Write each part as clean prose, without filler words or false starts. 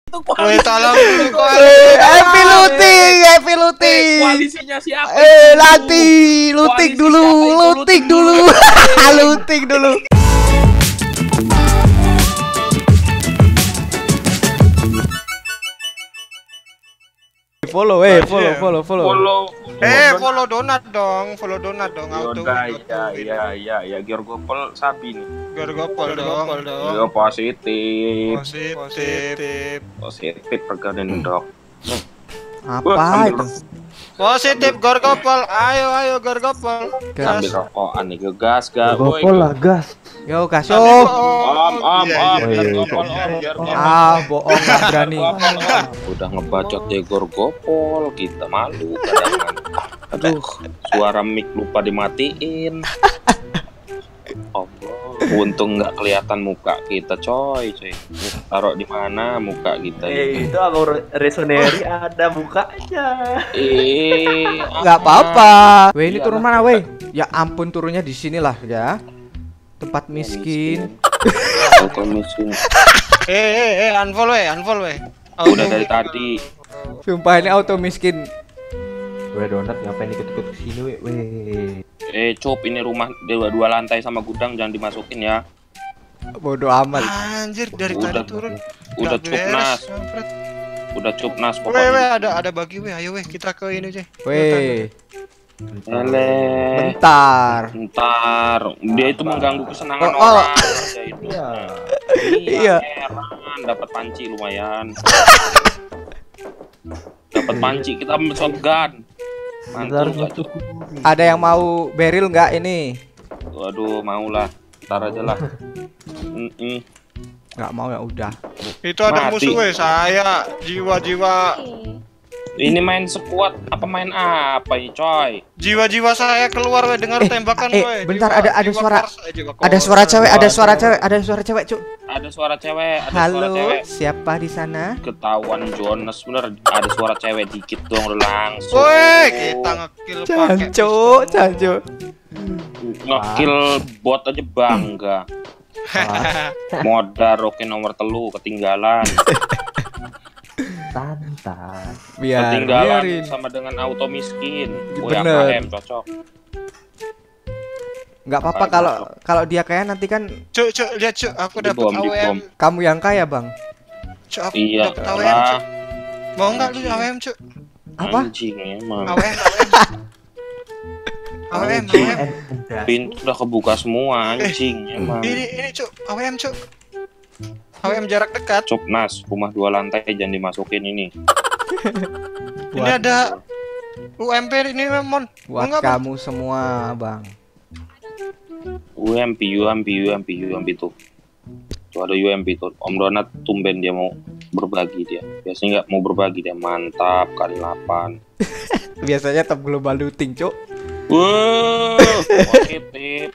Woi, tolong dulu Happy looting, happy looting. Koalisinya siapa? Looting dulu, looting dulu. Looting dulu. Follow, follow. follow donat dong, auto. Ya, Georgopol sapi nih. Gergopol dong. Ya, positif pergaden dok. Apa itu? Positif Gergopol, ayo Gergopol. Sambil rokokan nih, gas. Gopol lah, gas. Yo, kasih. Gergopol. Bohong, nggak berani. Udah ngebacot deh Georgopol, kita malu kadang. Aduh, suara mic lupa dimatiin. Untung nggak kelihatan muka kita, coy. Taruh di mana muka kita? Itu abang Resoneri ada mukanya. Nggak apa-apa. Weh, ini turun mana, weh? Ya ampun, turunnya di sinilah ya. Tempat miskin. Miskin. Unfollow. Udah dari tadi. Sumpah ini auto miskin. Weh, donat ngapain ikut-ikut kesini, weh? Cop, ini rumah dua lantai sama gudang, jangan dimasukin ya. Bodoh amat. Anjir, dari tadi turun. Udah cup nas Weh, pokoknya. ada bagi weh. Ayo weh, kita ke ini aja. Weh, Bentar. Dia itu mengganggu kesenangan orang. Iya. Heran, dapat panci lumayan. Dapat panci, kita ambil shotgun. Mantul nggak tuh? Ada yang mau beril nggak ini? Waduh, maulah. Ntar aja lah. Nggak mau ya udah. Itu ada Mati. musuh weh, saya jiwa-jiwa Ini main squad apa main apa ini, coy? jiwa-jiwa saya keluar weh dengar tembakan weh. Bentar, Jiwa- ada jiwa suara. kors, jiwa kors. Ada suara cewek, ada suara cewek, Cuk. Ada suara cewek, Halo, siapa di sana? Ketahuan Jonas bener, ada suara cewek dikit dong udah langsung. Woi, kita ngekill pakai Canco. Ngekill bot aja bangga. Modar oke nomor telu ketinggalan. Santai. Ketinggalan Biarin. sama dengan auto miskin. Bener. UMKM cocok. Nggak apa-apa kalau dia kaya nanti kan Cuk, lihat cuk, aku dapat Dibom. AWM. kamu yang kaya, Bang. Cuk, aku Iya dapat AWM. lah. Cuk. Mau enggak lu AWM, cuk? Apa? Anjing emang. AWM. AWM. Pintu udah kebuka semua anjing emang. Ini cuk, AWM cuk. AWM jarak dekat. Cop nas, rumah 2 lantai jangan dimasukin ini. Ini ada UMP ini Mon. Mau Buat enggak, Bang? kamu semua, Bang. UMP tuh. Tuh ada UMP tuh. Om Donat tumben dia mau berbagi dia. Biasanya nggak mau berbagi dia. Mantap kali 8. Biasanya top global looting, Cuk. Wow, positif.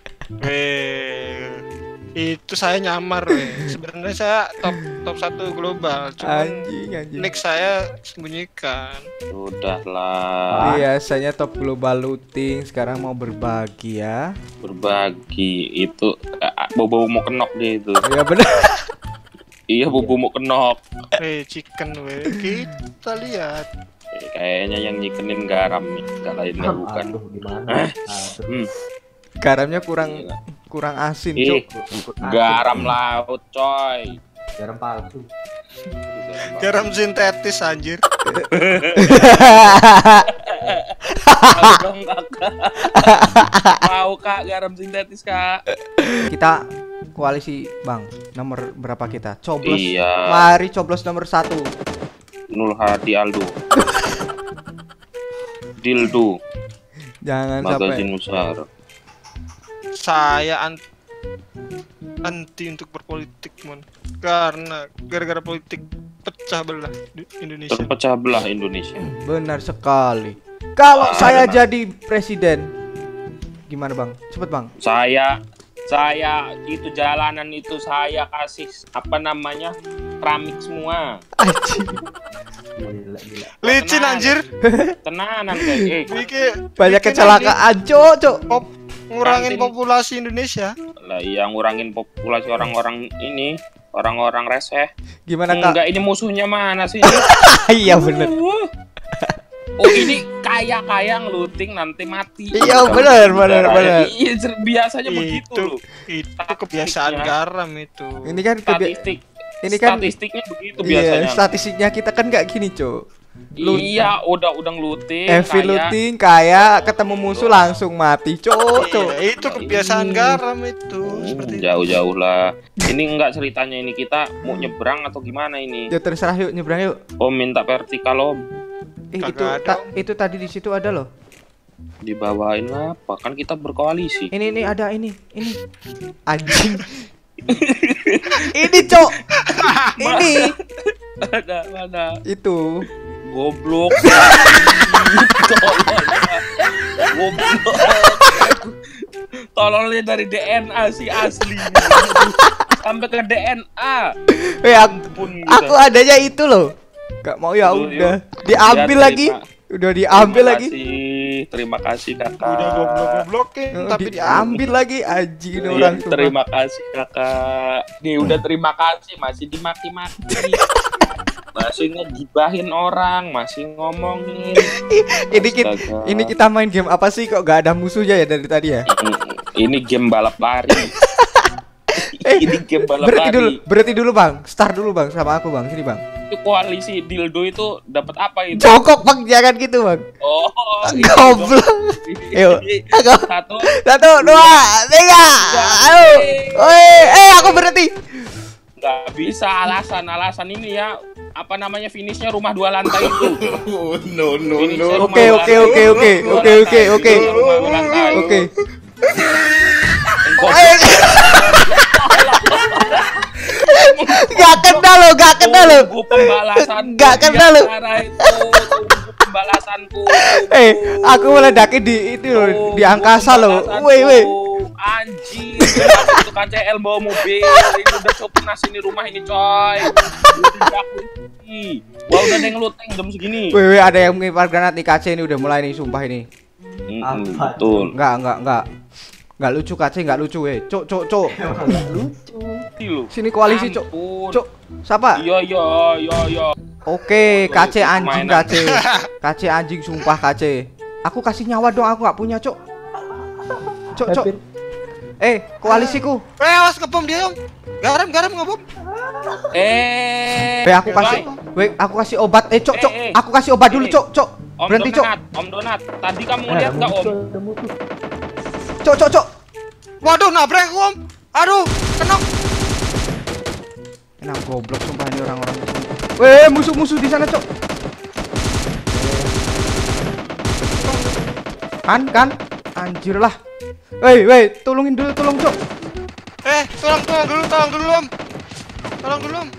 Itu saya nyamar weh. Sebenarnya saya top 1 global. Cuma Anjing. nick saya sembunyikan. Sudahlah. Biasanya top global looting, sekarang mau berbagi ya. Berbagi itu bobo mau kenok dia itu. Ya benar. Iya bobo mau kenok. Chicken weh. Kita lihat. Kayaknya yang nyikenin garam nih, gak lain gak bukan. Aduh, gimana? Garamnya kurang asin, Cuk. Garam laut, coy. Garam palsu. Garam sintetis anjir. Mau dong, Kakak. Mau Kak garam sintetis, Kak. Kita koalisi, Bang. Nomor berapa kita? Coblos. Iya. Mari coblos nomor 1. Nur Hadi Aldo. Dildo. Jangan Magazin sampai. Musar. Saya anti untuk berpolitik Mon. Karena gara-gara politik pecah belah di Indonesia. Terpecah belah Indonesia. Benar sekali. Kalau saya jadi presiden, gimana, Bang? Cepet, Bang. Saya itu jalanan itu saya kasih apa namanya? Keramik semua. Gila. Licin anjir. Tenanan guys. Banyak bikin kecelakaan, Cuk. ngurangin Kantin. populasi Indonesia. Lah iya ngurangin populasi orang-orang ini Orang-orang reseh. Gimana Kak? Enggak, ini musuhnya mana sih? Iya bener. Oh, ini kaya ngeluting nanti mati. Iya bener. Iya, biasanya begitu loh. Itu kebiasaan garam itu. Ini kan Statistiknya begitu iya, biasanya. statistiknya kita kan gak gini, Cok. Iya, udah ngeluting. Looting kayak ketemu musuh langsung mati, Cok. Iya, itu kebiasaan garam itu. Seperti itu. Jauh-jauh lah. Ini enggak ceritanya ini kita mau nyebrang atau gimana ini? Ya terserah yuk nyebrang yuk. Om minta vertikal om. Kagak ada, Itu tadi di situ ada loh. Dibawain apa? Kan kita berkoalisi. Ini ada ini. Anjing. Ini, Cok. Ini. Mana? Itu. Goblok. Goblok. Tololnya dari DNA sih asli. Sampai ke DNA. Aku adanya itu loh. Gak mau ya udah. Diambil lagi. Udah diambil lagi. Terima kasih kakak. Udah goblok-goblokin tapi diambil lagi anjing orang. Terima kasih kakak. Nih udah terima kasih masih dimaki-maki. Masih ngegibahin orang, masih ngomongin. Ini kita main game apa sih kok gak ada musuhnya ya dari tadi ya? Ini game balap lari. Ini game balap lari. Berhenti dulu bang, start dulu bang sama aku bang, sini bang. Itu koalisi dildo itu dapat apa itu? Jongkok bang, jangan gitu bang. Oh, goblok. Yuk, satu, dua, tiga. Ayo, aku berhenti. Gak bisa alasan ini ya. Apa namanya finishnya rumah 2 lantai itu? No. Oke. Gak kena lo. Gak kena lo. Pembalasanku. Aku meledakin di itu loh, di angkasa loh. Woi. Anjing, itu KCL bawa mobil. Ini udah copenas ini rumah ini coy. Wah udah ada yang ngeluteng jam segini. Woi, ada yang mengimpar granat nih. KC ini udah mulai nih, sumpah ini. Betul. Enggak lucu KC, enggak lucu weh. Cok. Lucu. Sini koalisi, Cok. Cok, siapa? Iya. Oke, KC anjing KC. KC anjing sumpah KC. Aku kasih nyawa dong, aku nggak punya, Cok. Cok. Koalisiku. Awas ngebom dia, Om. Garam ngebom. Aku kasih obat. Cok. Aku kasih obat dulu, Cok. Berhenti, Cok. Om Donat, tadi kamu lihat enggak, Om? Cok. Waduh, nabrak aku, Om. Aduh, kena. Enak goblok sumpah ini orang-orang. Weh, musuh di sana, Cok. Kan? Anjir lah. Weh, tolong, Cok. Tolong dulu, Om. Tolong dulu, Om.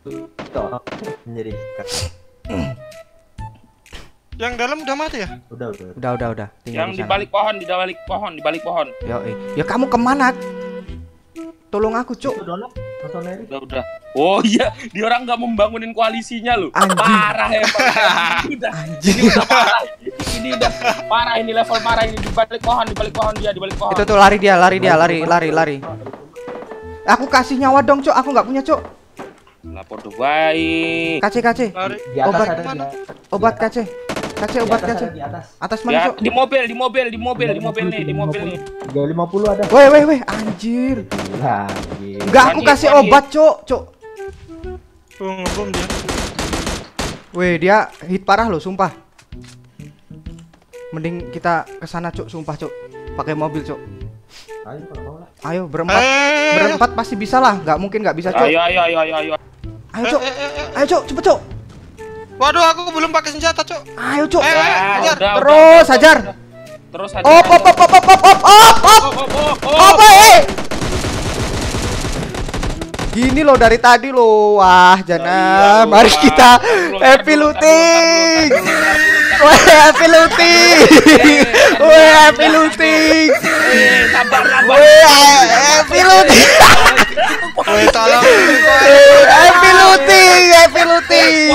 Yang dalam udah mati ya? Udah. Yang di balik pohon. Ya kamu kemana? Tolong aku, Cok. Udah. Oh iya, dia orang nggak membangunin koalisinya loh. Anjing. Parah ya, Ini udah parah. Ini udah parah, ini level parah ini di balik pohon dia. Itu tuh lari dia. Aku kasih nyawa dong, Cok. Aku nggak punya, Cok. Lapor tuh baik. KC. Obat KC. Obat KC. Atas mana, Ya, Cok? di mobil nih. 350 ada. Weh, anjir. Enggak, aku kasih obat, Cok. Ngebom dia. Weh, dia hit parah loh, sumpah. Mending kita kesana, Cok, sumpah, Cok. Pakai mobil, Cok. Ayo, berempat pasti bisa lah. Nggak mungkin nggak bisa, Cok. Ayo. Ayo, Cok, cepet, Cok. Waduh, aku belum pakai senjata, Cok. Ayo, Cok. Terus hajar. Op. Gini loh dari tadi loh. Wah, Jana. Mari kita happy looting. Happy looting. Happy looting. Tolong. Happy looting.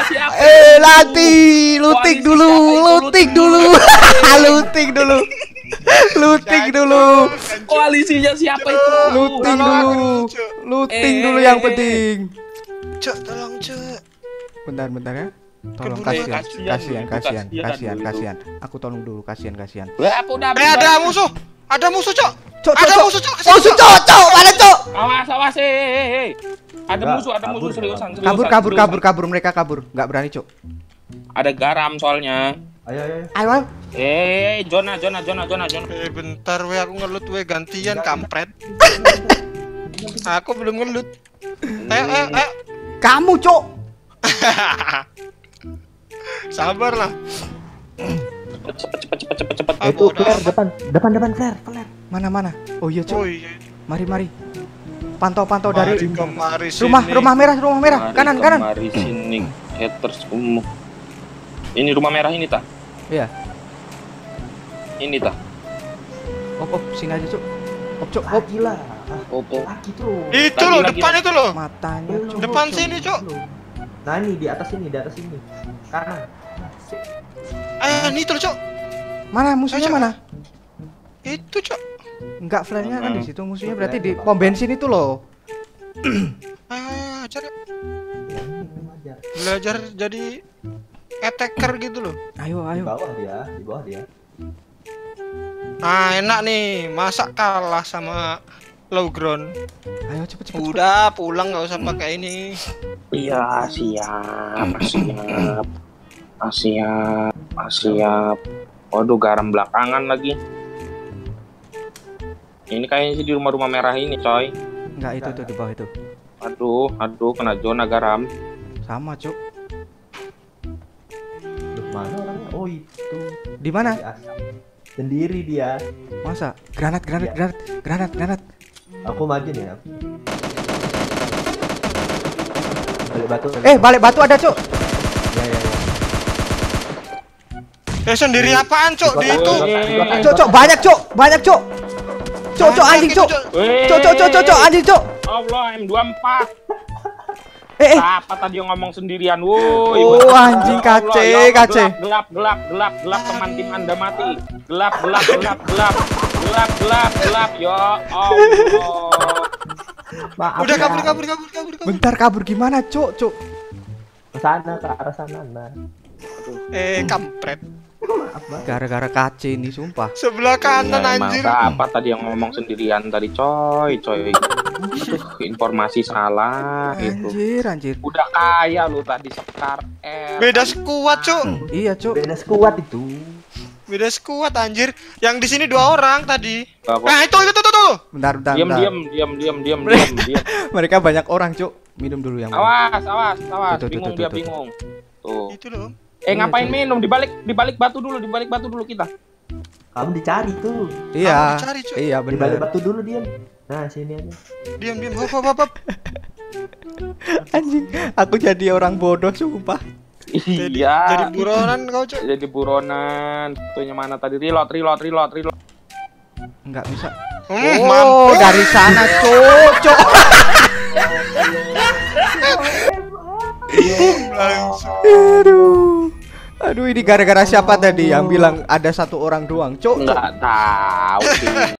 Looting dulu. Looting dulu. Koalisinya siapa itu? Looting dulu. Looting dulu yang penting. Cuk, tolong Cuk. Bentar ya. Tolong Keburu kasihan. Aku tolong dulu, kasihan. Apa udah? Ada musuh. Ada musuh Cuk. Cok. Musuh Cok, mana Cok? Awas, Ada musuh seriusan. Kabur, mereka kabur. Nggak berani, Cok. Ada garam soalnya. Ayo. Zona. Bentar we, aku ngelut we, gantian kampret. Aku belum ngelut. Ayo. Kamu, Cok. Sabar lah. Cepet. Itu flare depan flare. Mana? Oh iya, Cok. Oh iya. Mari. Pantau dari Kemari rumah merah. Kanan. Mari sini. Haters umum. Ini rumah merah ini, tah? Iya. Ini, tah? Op, sini aja, Cok. Cok. Gila. Opo. Lagi terus. Itu loh, depan itu loh. Matanya, Cok. Depan sini, Cok. Nah ini di atas ini. Kanan. Ini tuh, Cok. Mana musuhnya mana? Itu, Cok. Enggak, flare-nya kan di situ musuhnya, berarti di pom bensin itu loh. Ajar. Belajar jadi attacker gitu loh. Ayo. Di bawah dia. Nah, enak nih. Masa kalah sama low ground. Ayo cepet. Udah pulang, nggak usah pakai ini. Iya, siap. Waduh, garam belakangan lagi. Ini kayaknya sih di rumah merah ini, coy. Enggak, itu tuh di bawah itu. Aduh, kena zona garam. Sama, Cok. Duh, mana orangnya? Oh itu. Di mana? Di asap. Sendiri dia. Masa? Granat. Aku maju nih. Balik batu ada, Cok. Ya. Sendiri apaan, Cok? Di itu. Cok, banyak, Cok. Cok, anjing, Cok. Cok, anjing, Cok. Allah, M24. Apa tadi yang ngomong sendirian? Woi. Oh, anjing, kace. Gelap, teman tim Anda mati. Gelap. Ya Allah. Maaf, Udah ya. kabur. Bentar, kabur gimana, Cok? Ke arah sana. Nah. Kampret. Maaf, Bang. Gara-gara kace ini, sumpah. Sebelah kanan, anjir. Apa tadi yang ngomong sendirian tadi, coy. Informasi salah gitu. Anjir. Udah kaya lu tadi sekar Beda skuad, Cok. Iya, Cok. Beda skuad itu. Beda skuad, anjir. Yang di sini 2 orang tadi. Apa? Nah, itu. Bentar. Diam. Mereka banyak orang, Cok. Minum dulu yang Awas. Tuh. Bingung. Tuh. Itu loh. Ngapain minum? Di balik batu dulu kita. Kamu dicari tuh. Iya. Kamu dicari, Cok. Iya, Di balik benar. batu dulu diam. Nah, sini aja. Diam. Hop. Anjing, aku jadi orang bodoh, sumpah. Jadi Iya. buronan kau, Cok. Jadi buronan. Tuanya mana tadi? Reload. Enggak bisa. Oh, Mampus. dari sana, Cok. Langsung. Aduh, ini gara-gara siapa tadi yang bilang ada 1 orang doang, Cok? Nggak tahu sih.